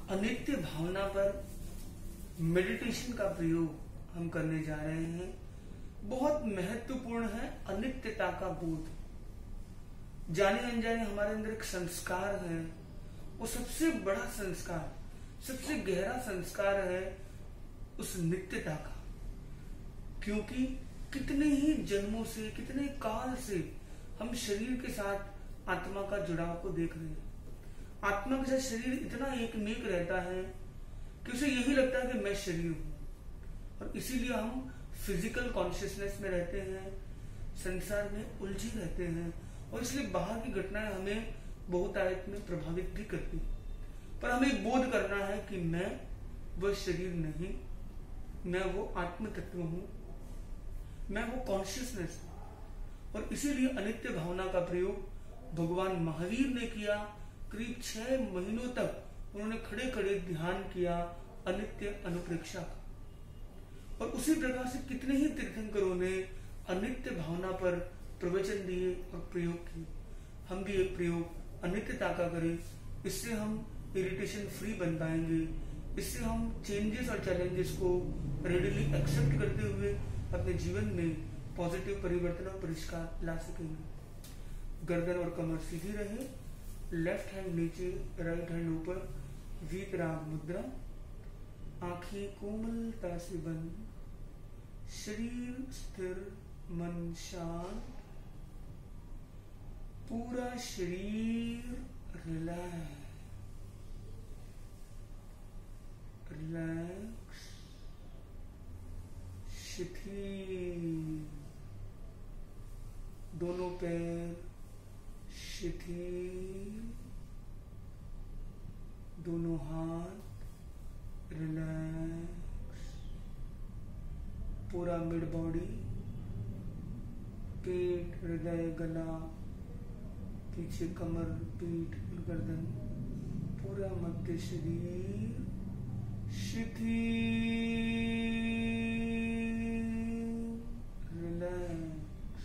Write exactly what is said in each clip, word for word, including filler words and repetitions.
अनित्य भावना पर मेडिटेशन का प्रयोग हम करने जा रहे हैं। बहुत महत्वपूर्ण है अनित्यता का बोध। जाने अनजाने हमारे अंदर एक संस्कार है, वो सबसे बड़ा संस्कार, सबसे गहरा संस्कार है उस नित्यता का। क्योंकि कितने ही जन्मों से, कितने काल से हम शरीर के साथ आत्मा का जुड़ाव को देख रहे हैं। आत्मा के साथ शरीर इतना एक नेक रहता है कि उसे यही लगता है कि मैं शरीर हूं, और इसीलिए हम फिजिकल कॉन्शियसनेस में रहते हैं, संसार में उलझे रहते हैं, और इसलिए बाहर की घटनाएं हमें बहुतायत में प्रभावित भी करती है। पर हमें बोध करना है कि मैं वह शरीर नहीं, मैं वो आत्म तत्व हूं, मैं वो कॉन्शियसनेस हूं। और इसीलिए अनित्य भावना का प्रयोग भगवान महावीर ने किया। करीब छह महीनों तक उन्होंने खड़े खड़े ध्यान किया अनित्य अनुप्रेक्षा का। और उसी प्रकार से कितने ही तीर्थंकरों ने अनित्य भावना पर प्रवचन दिए और प्रयोग किए। हम भी एक प्रयोग अनित्यता का करें, इससे हम इरिटेशन फ्री बन पाएंगे, इससे हम चेंजेस और चैलेंजेस को रेडिली एक्सेप्ट करते हुए अपने जीवन में पॉजिटिव परिवर्तन और परिष्कार ला सकेंगे। गर्दन और कमर सीधी रहे, लेफ्ट हैंड नीचे, राइट हैंड ऊपर, वीतराग मुद्रा, आंखें कोमलता से बंद, शरीर स्थिर, मन शांत, पूरा शरीर रिलैक्स रिलैक्स शिथिल, दोनों पैर शिथिल, दोनों हाथ रिलैक्स, पूरा मिड बॉडी, पेट, हृदय, गला, पीछे कमर, पीठ, गर्दन, पूरा मध्य शरीर शिथिल रिलैक्स।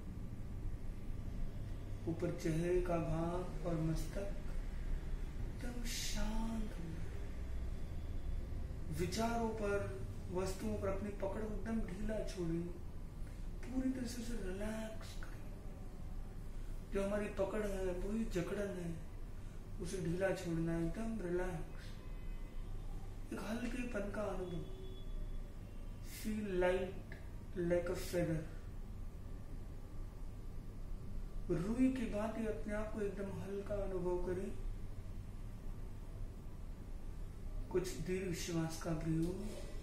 ऊपर चेहरे का भाग और मस्तक एकदम शांत हो। विचारों पर, वस्तुओं पर अपनी पकड़ एकदम ढीला छोड़ी, पूरी तरह से रिलैक्स करें। जो हमारी पकड़ है, पूरी जकड़न है, उसे ढीला छोड़ना है, एकदम रिलैक्स। एक हल्केपन का अनुभव, feel light like a feather. रूई की भांति अपने आप को एकदम हल्का अनुभव करें। कुछ दीर्घ श्वास का प्रयोग,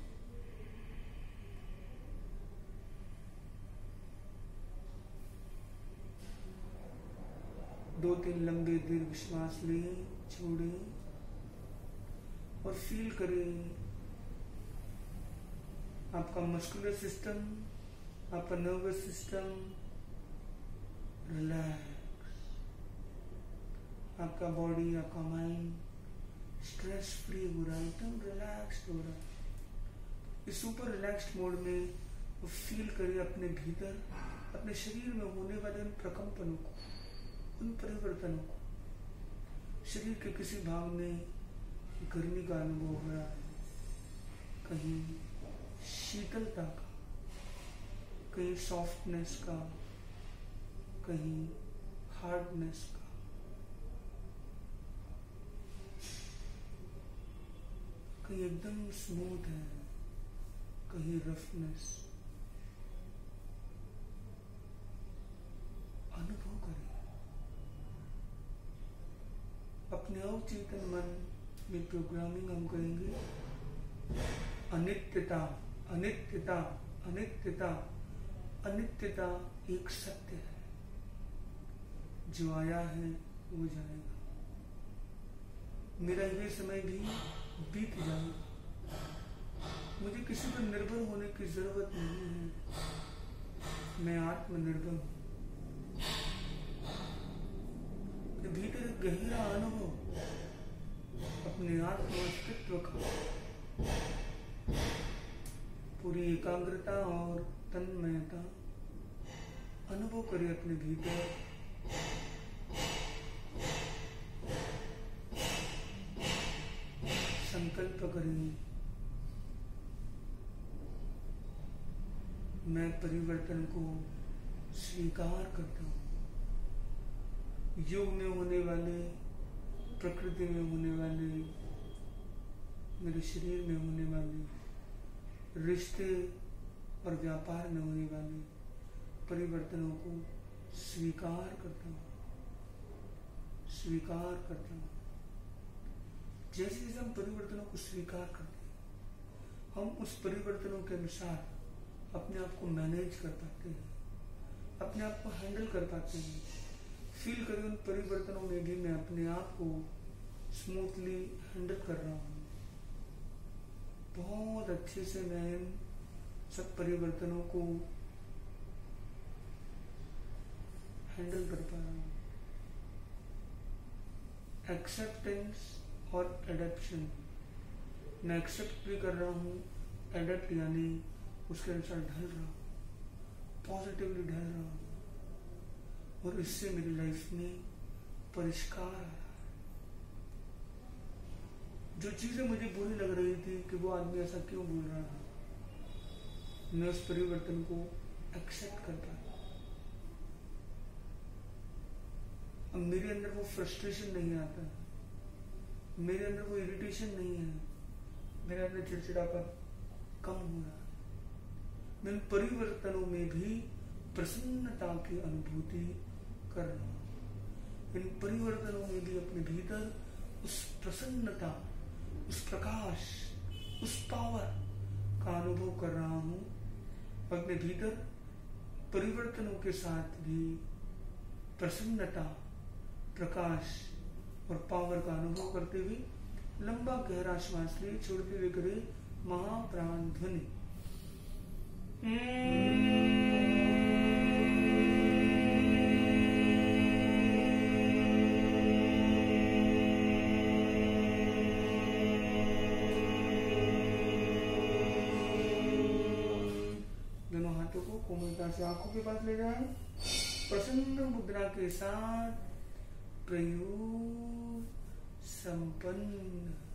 दो तीन लंबे दीर्घ श्वास लें, छोड़ें और फील करें आपका मस्कुलर सिस्टम, आपका नर्वस सिस्टम रिलैक्स, आपका बॉडी, आपका माइंड स्ट्रेस फ्री हो रहा है, एकदम रिलैक्स्ड हो रहा है। इस सुपर रिलैक्स्ड मोड में वो फील करिए अपने भीतर, अपने शरीर में होने वाले उन प्रकंपनों को, उन परिवर्तनों को। शरीर के किसी भाग में गर्मी का अनुभव हो रहा है, कहीं शीतलता का, कहीं सॉफ्टनेस का, कहीं हार्डनेस का। कहीं एकदम स्मूथ है, कहीं रफनेस। अनुभव करें। अपने अवचेतन मन में प्रोग्रामिंग हम करेंगे, अनित्यता, अनित्यता, अनित्यता, अनित्यता एक सत्य है। जो आया है वो जाएगा। मेरा ये समय भी बीत जाएगा। मुझे किसी पर निर्भर होने की जरूरत नहीं है। मैं आत्मनिर्भर हूं। भीतर एक गहरा अनुभव अपने आत्म अस्तित्व का, पूरी एकाग्रता और तन्मयता अनुभव करें अपने भीतर। संकल्प करें, मैं परिवर्तन को स्वीकार करता हूँ। युग में होने वाले, प्रकृति में होने वाले, मेरे शरीर में होने वाले, रिश्ते और व्यापार में होने वाले परिवर्तनों को स्वीकार करता हूँ, स्वीकार करता हूँ। जैसे जैसे हम परिवर्तनों को स्वीकार करते हैं, हम उस परिवर्तनों के अनुसार अपने आप को मैनेज कर पाते हैं, अपने आप को हैंडल कर पाते हैं। फील करें उन परिवर्तनों में भी मैं अपने आप को स्मूथली हैंडल कर रहा हूँ। बहुत अच्छे से मैं इन सब परिवर्तनों को हैंडल कर पा रहा हूँ। एक्सेप्टेंस और एडेप्शन, मैं एक्सेप्ट भी कर रहा हूँ, एडेप्ट यानी उसके अनुसार ढल रहा हूँ, पॉजिटिवली ढल रहा हूँ, और इससे मेरी लाइफ में परिष्कार आ रहा है। जो चीजें मुझे बुरी लग रही थी कि वो आदमी ऐसा क्यों बोल रहा है, मैं उस परिवर्तन को एक्सेप्ट कर पाता। अब मेरे अंदर वो फ्रस्ट्रेशन नहीं आता है, मेरे अंदर वो इरिटेशन नहीं है, मेरे अंदर चिड़चिड़ापन कम हो रहा है। मैं इन परिवर्तनों में भी प्रसन्नता की अनुभूति कर रहा हूँ। इन परिवर्तनों में भी अपने भीतर उस प्रसन्नता, उस प्रकाश, उस पावर का अनुभव कर रहा हूँ। अपने भीतर परिवर्तनों के साथ भी प्रसन्नता, प्रकाश और पावर का अनुभव करते हुए लंबा गहरा श्वास लिए, छोड़ते हुए करें महाप्राण ध्वनि। दोनों हाथों को कोमलता से आंखों के पास ले जाएं। प्रसन्न मुद्रा के साथ प्रयोग संपन्न।